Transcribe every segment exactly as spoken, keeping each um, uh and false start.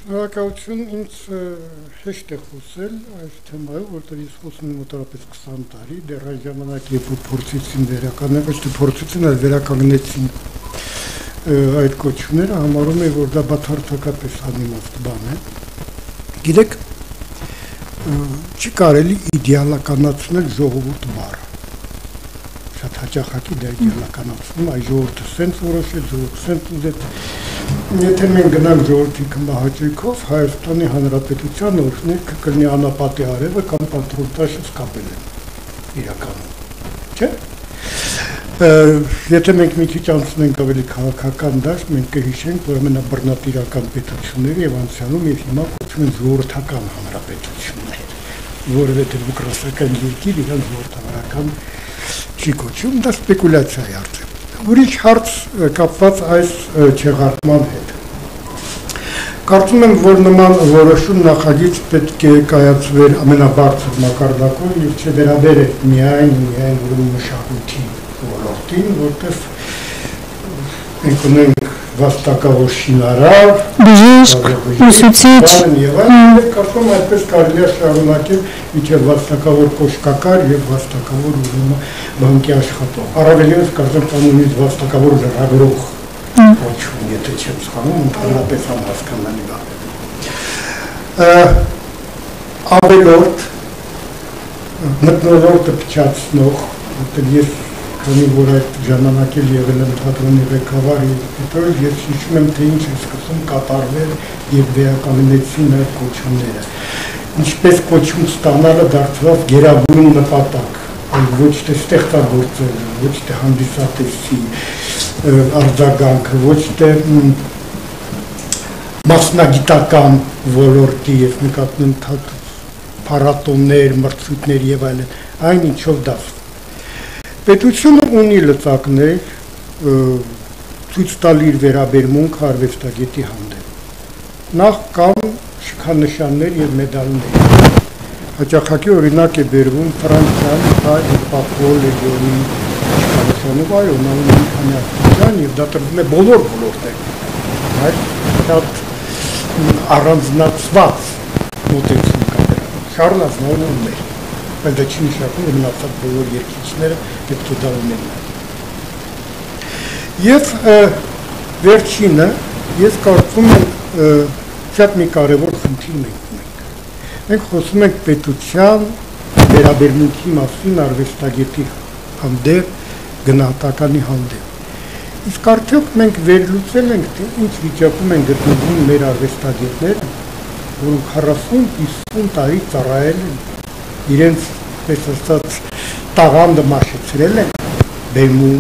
Շնորհակալություն ինձ հեշտ է խոսել այս թեմայով, որտեղ ես խոսում եմ մոտավորապես քսան տարի, դեռ այն ժամանակ երբ փորձեցին վերականգնել, ոչ թե փորձեցին, այլ վերականգնեցին այդ կոչումները, համարում եմ, որ դա բացարձակապես անիմաստ բան է։ Գիտեք, չի կարելի իդեալականացնել ժողովուրդ բառը։ Շատ հաճախակի դա իդեալականացնում, այ ժողովուրդը սենց որոշել, ժողովուրդը սենց ուզեց։ Եթե մենք գնանք ժողովրդի քմահաճույքով, Հայաստանի Հանրապետության օրհներգը կլինի անապատի արևը կամ պատրոնտաժը սկապել են իրականում, չէ՞։ Եթե մենք մի քիչ անցնենք ավելի քաղաքական դաշտ, մենք կհիշենք, որ ամենաբռնատիրական պետությունները եւ անցյալում եւ հիմա կոչվում են ժողովրդական հանրապետություններ, որովհետեւ ուկրաինական երկիր իրան ժողովրդական չի կոչվում, դա սպեկուլյացիա է արդեն։ Ուրիշ հարց կապված այս չեղարկման հետ։ Կարծում եմ, որ նման որոշում նախագիծ պետք է կայացվեր ամենաբարձր մակարդակով եւ չվերաբերեր միայն միայն ուրեմն մշակույթի ոլորտին, որտեղ մենք ունենք վաստակավոր շինարար, բժիշկ, ուսուցիչ, եւ կարծում եմ այդպես կարելի է շարունակել մինչեւ վաստակավոր կոշկակար եւ վաստակավոր ուրեմն բանկի աշխատող։ Առավելևս կարծեմ կանոնից վաստակավոր լրագրող կոչվում, եթե չեմ սխալվում, ընդհանրապես անհասկանալի բան։ Ավելորդ մթնոլորտը փչացնող, որտեղ ես քանի որ այդ ժամանակել եղել եմ թատրոնի ղեկավար եւ հետո ես հիշում եմ թե ինչ է սկսում կատարվել եւ վերականգնեցին այդ կոչումները։ Ինչպես կոչում ստանալը դարձավ գերագույն նպատակ, այլ ոչ թե ստեղծագործելը, ոչ թե հանդիսատեսի արձագանքը, ոչ թե մասնագիտական ոլորտի եւ նկատնում փառատոներ, մրցույթներ եւ այլն, այն ինչով դարձ։ Պետությունը ունի լծակներ, ցույց տալ իր վերաբերմունքը արվեստագետի հանդեպ։ Նախ կան շքանշաններ եւ մեդալներ։ Հաճախակի օրինակ է բերվում Ֆրանսիան, հայ Պապոլ լեգիոնի շքանշանով, այո, նա ունի քանյակության եւ դա տրվում է բոլոր ոլորտներում։ Այդ շատ առանձնացված մոտեցում կա դրան։ Շարունակություններ։ Բայց դա չի նշանակում, որ մնացած բոլոր երկիչները պետք է դա ունենան։ Եվ վերջինը, ես կարծում եմ շատ մի կարևոր խնդիր մենք ունենք։ Մենք խոսում ենք պետության վերաբերմունքի մասին արվեստագետի հանդեպ, գնահատականի հանդեպ։ Իսկ արդյոք մենք վերլուծել ենք, թե ինչ վիճակում են գտնվում մեր արվեստագետները, որոնք քառասուն հիսուն տարի ծառայել են իրենց պես ասած տաղանդը մաշեցրել են բեմում,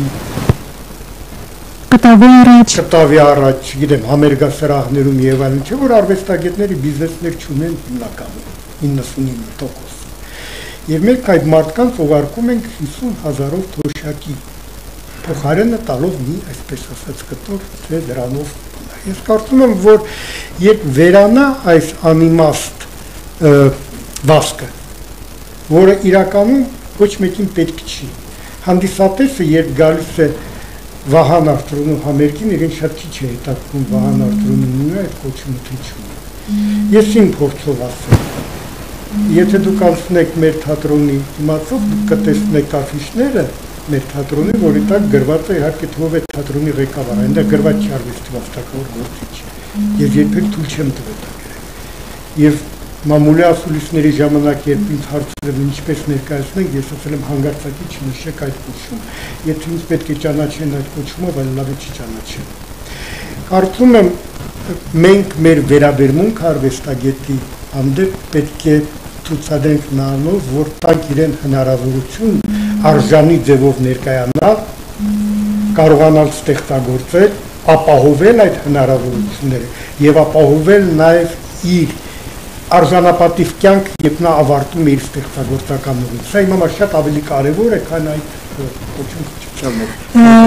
կտավի առաջ, կտավի առաջ, գիտեմ, համերգասրահներում եւ այլն, չէ՞ որ արվեստագետների բիզնեսներ չունեն հիմնականում իննսունինը տոկոս։ Եվ մենք այդ մարդկանց ուղարկում ենք հիսուն հազարով թոշակի, փոխարենը տալով մի, այսպես ասած, կտոր, թե դրանով։ Ես կարծում եմ, որ երբ վերանա այս անիմաստ վասկը, որը իրականում ոչ մեկին պետք չի։ Հանդիսատեսը երբ գալիս է Վահան Արծրունու համերգին, իրեն շատ քիչ է հետաքրքրում Վահան Արծրունին ունի այդ կոչումը թե չունի։ Ես իմ փորձով ասեմ, եթե դուք անցնեք մեր թատրոնի իմացով, դուք կտեսնեք աֆիշները մեր թատրոնի, որի տակ գրված է իհարկե թվով է թատրոնի ղեկավար, այնտեղ գրված չի արվեստի վաստակավոր գործիչ։ Ես երբեք թույլ չեմ տվել դա գրել։ Եվ մամուլի ասուլիսների ժամանակ երբ ինձ հարցրել ինչպես ներկայացնենք, ես ասել եմ հանգարցակի չնշեք այդ կոչում, եթե ինձ պետք է ճանաչեն այդ կոչումը, բայց լավ է չճանաչեն։ Կարծում եմ մենք մեր վերաբերմունքը արվեստագետի հանդեպ պետք է ցուցադրենք նրանով, որ տանք իրեն հնարավորություն արժանի ձևով ներկայանալ, կարողանալ ստեղծագործել, ապահովել այդ հնարավորությունները եւ ապահովել նաեւ իր արժանապատիվ կյանք, երբ նա ավարտում է իր ստեղծագործական ուղին։ Սա իմ համար շատ ավելի կարևոր է, քան այդ կոչում չճանաչելը։